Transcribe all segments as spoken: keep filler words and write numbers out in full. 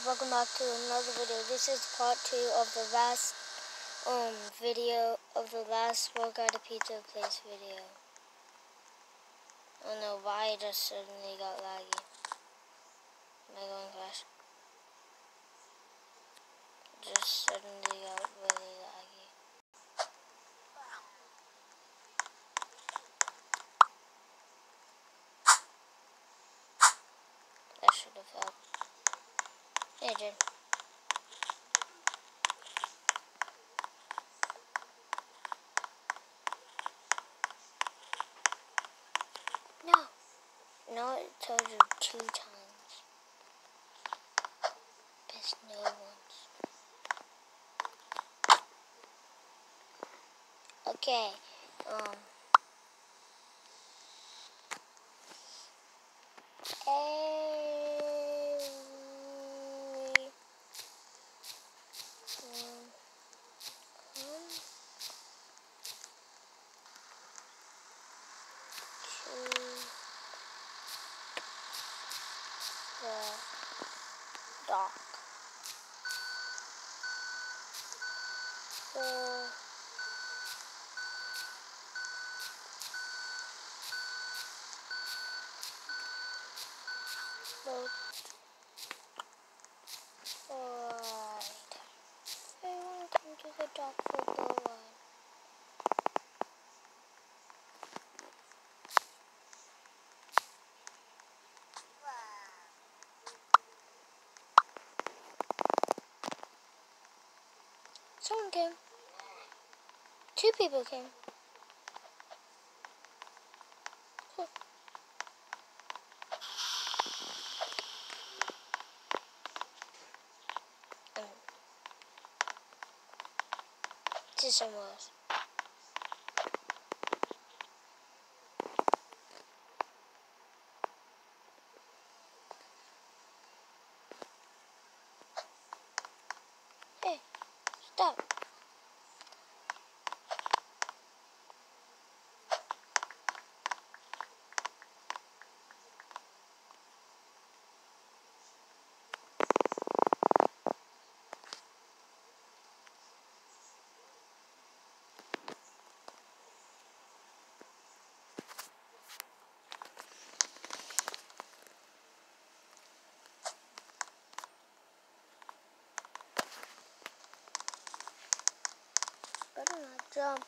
welcome back to another video. This is part two of the last um video of the last Work at a Pizza Place video. I don't know why it just suddenly got laggy. Am I going fast? It just suddenly got really laggy. That should have helped. Yeah, it did. No. No, it told you two times. There's no ones. Okay. Um. The dock. The boat. Alright. I want to come to the dock for the ride. Someone came. Two people came. Cool. Um, to somewhere else. Hey, stop. Better not jump.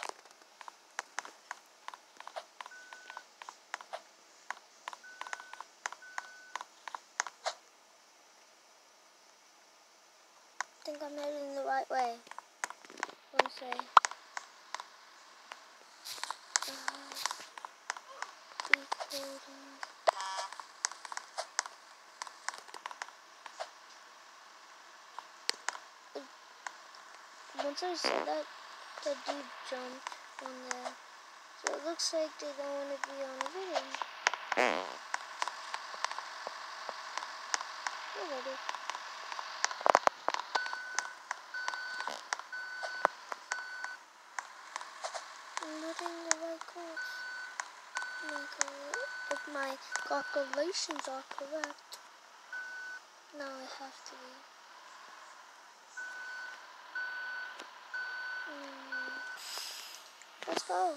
I think I'm heading the right way. One say. Once I said that, the dude jumped on there. So it looks like they don't want to be on the video. You're ready. I'm letting the right course. If my calculations are correct. Now I have to be. Mm. Let's go.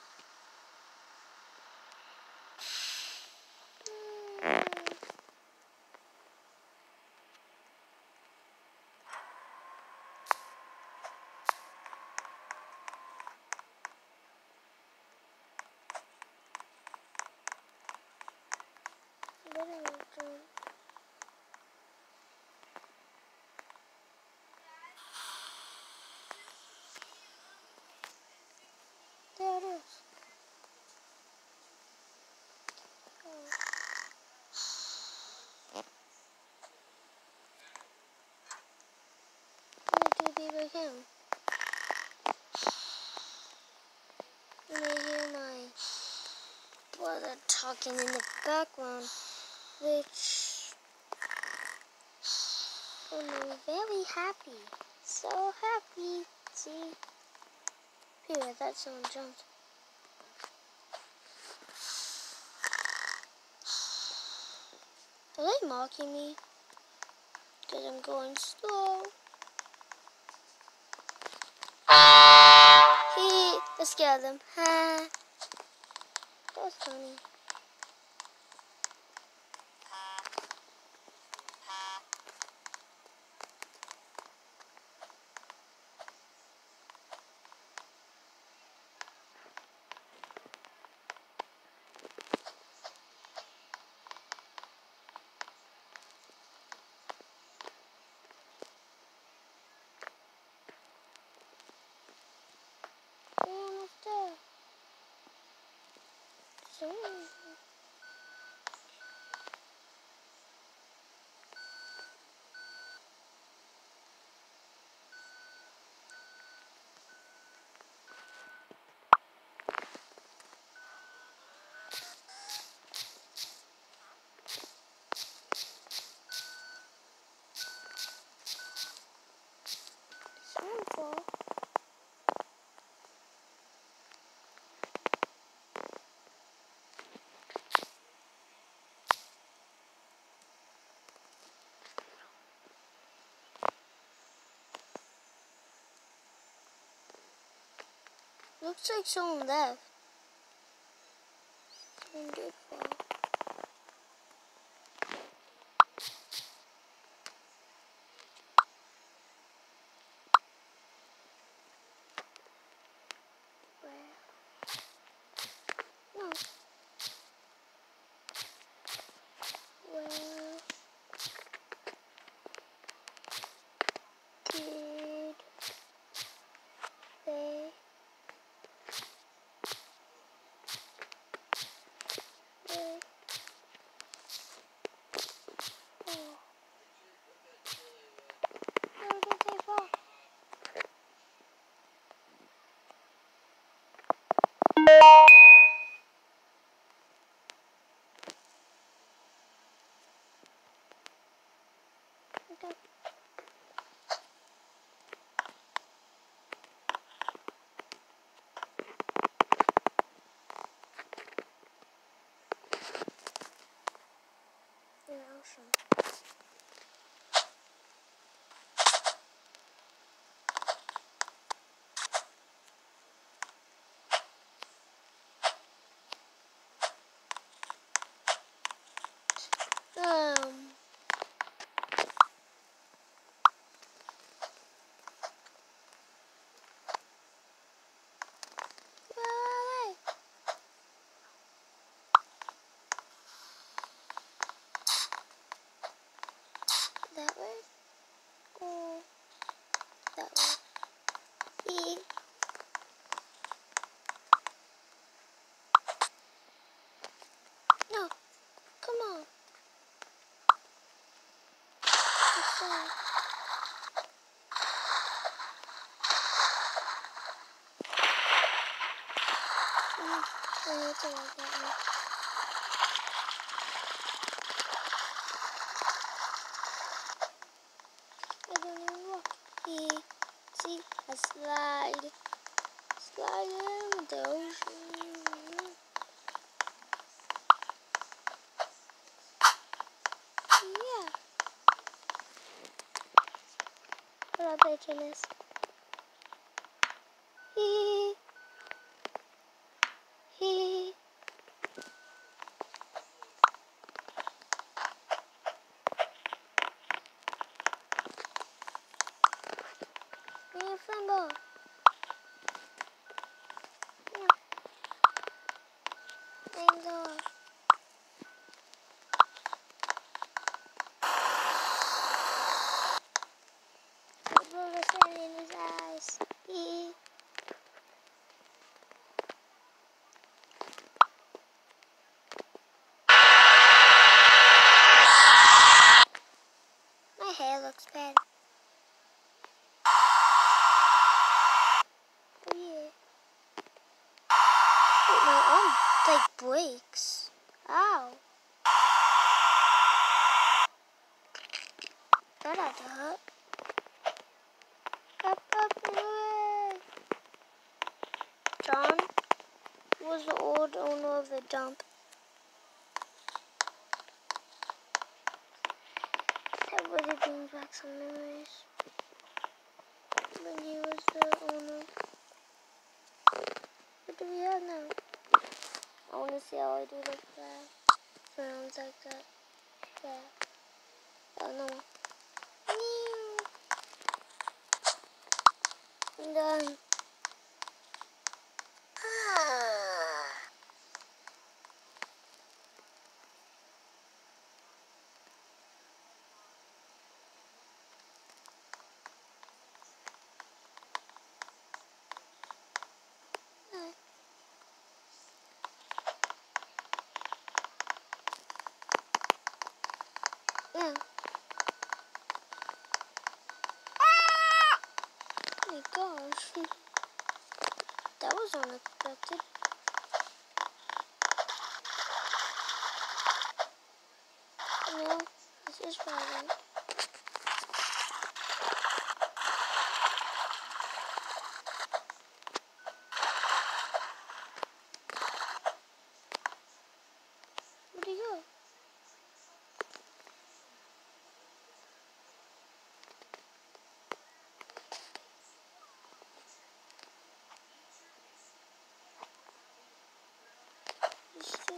There it is. Oh. Only two people came. And I hear my brother talking in the background, which made me very happy. So happy. See? Here, I thought someone jumped. Are they mocking me? Because I'm going slow. He, let's scare them. Ha. That was funny. Almost there. So. Simple. Looks like someone left. Someone did fall. Where? No. Where did they? Where? Oh. Where did they fall? Okay. An ocean. Um. Why? That way? Or that way? E. No. Come on. This side. Mm. Oh, it's all right that way. I don't even walk. E. See? I slide. Slide in the ocean. Yeah. What up, H M S? Hee hee. Give me a fumble. Yeah. Angle. The bullet sand in his eyes. Hee. My hair looks bad. Oh yeah. Wait, my arm like breaks. Ow. That had to hurt. Up, up, and away. John was the old owner of the dump. That was a brings back some memories when he was the owner. What do we have now? I want to see how I do the flag. Rounds like that. Yeah. Oh no. I'm done. Yeah. Oh my gosh. That was unexpected. No, this is fine. Where'd he go? Let's see.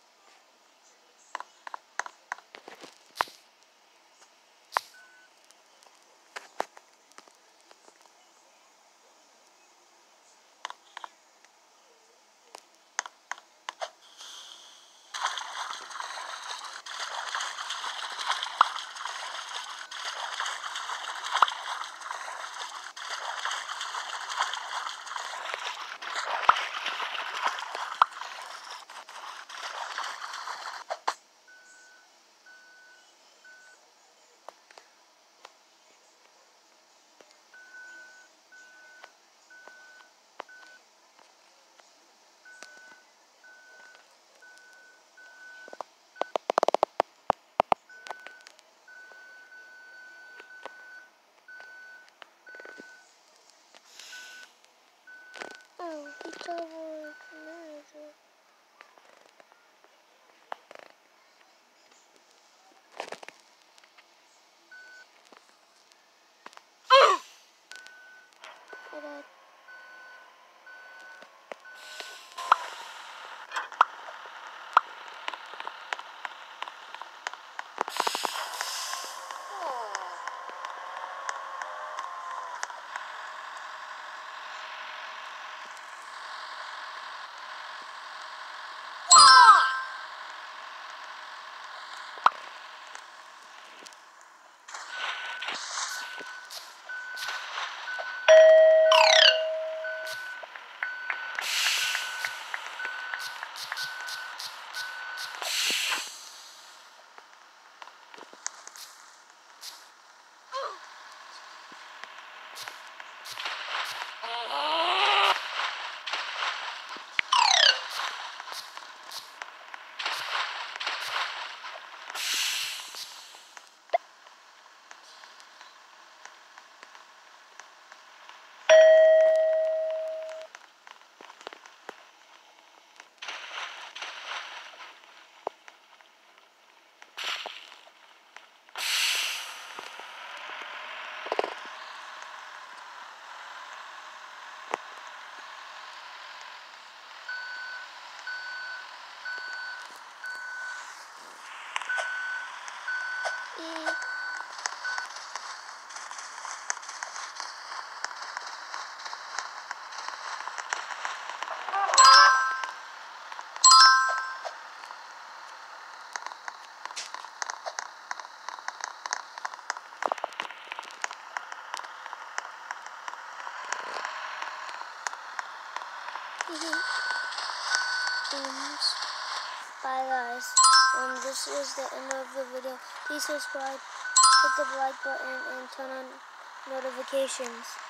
Oh, he covered the manager. Hold on. E. Games. Bye guys. Um, this is the end of the video. Please subscribe, hit the like button, and turn on notifications.